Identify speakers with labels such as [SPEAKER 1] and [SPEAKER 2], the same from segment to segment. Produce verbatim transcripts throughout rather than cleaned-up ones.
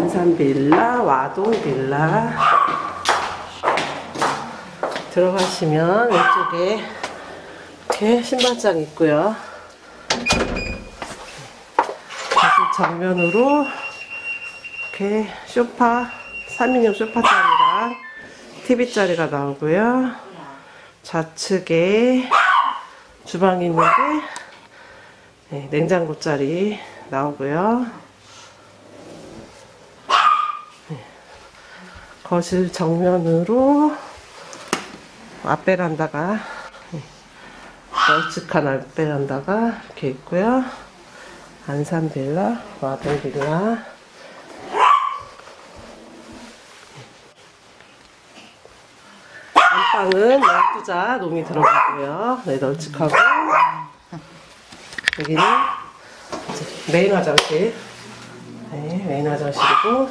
[SPEAKER 1] 안산빌라, 와동빌라. 들어가시면 왼쪽에 이렇게 신발장 있고요. 다시 정면으로 이렇게 소파, 삼 인용 소파 자리랑 티비 자리가 나오고요. 좌측에 주방이 있는데 네, 냉장고 자리 나오고요. 네, 거실 정면으로 앞베란다가 네, 널찍한 앞베란다가 이렇게 있고요. 안산빌라, 와동빌라. 안방은 열두 자 롱이 들어가고요. 네, 널찍하고. 여기는 이제 메인 화장실. 네, 메인 화장실이고.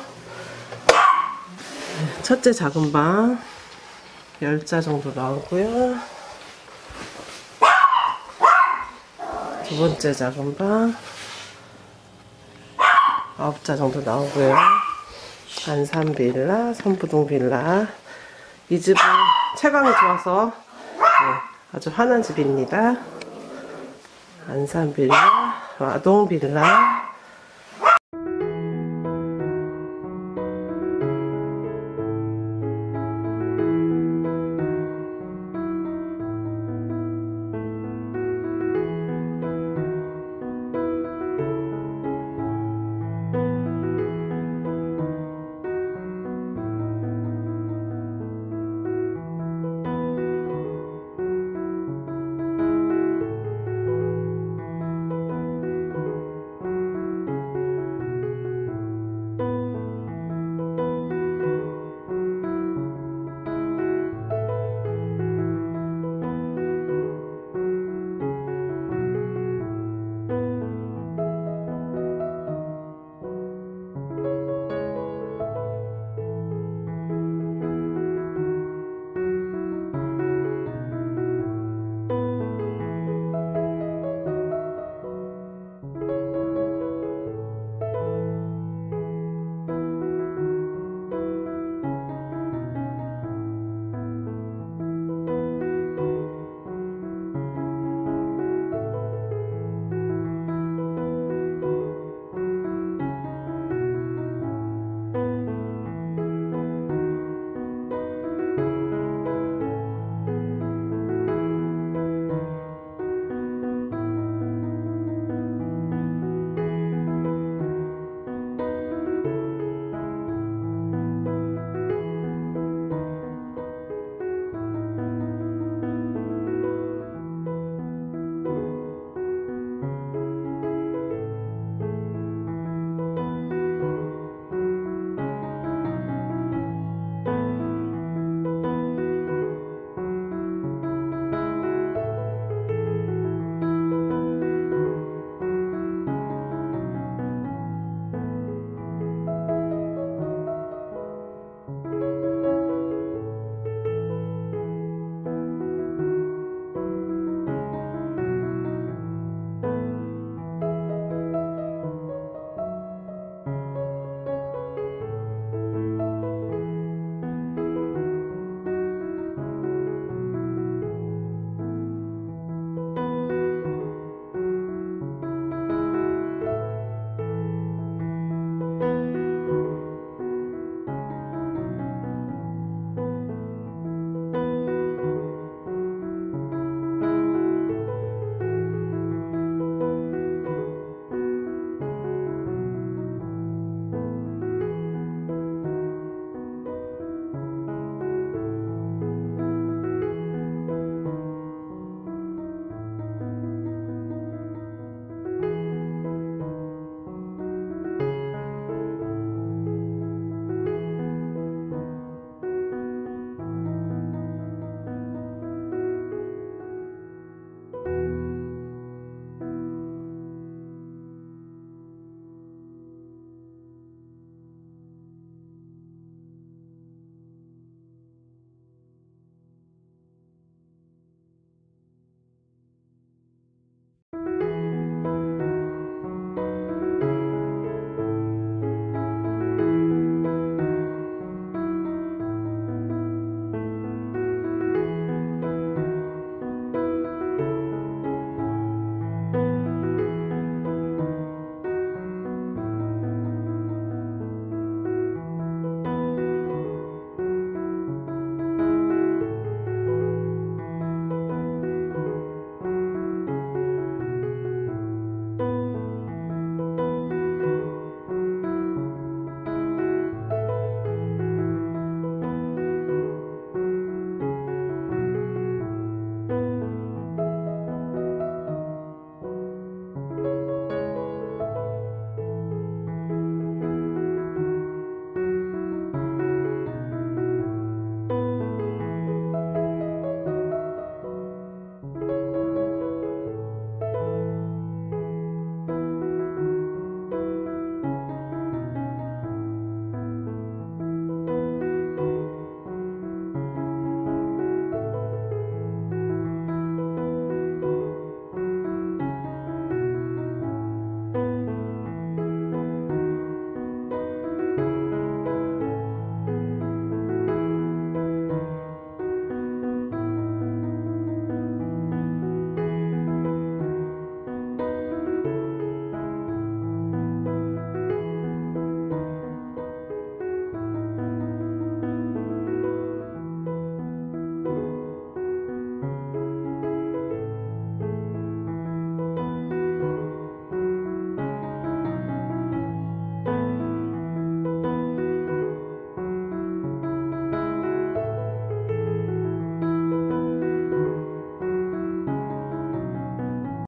[SPEAKER 1] 첫째 작은 방 열 자 정도 나오고요. 두 번째 작은 방 아홉 자 정도 나오고요. 안산빌라, 선부동빌라. 이 집은 채광이 좋아서 네, 아주 환한 집입니다. 안산빌라, 와동빌라.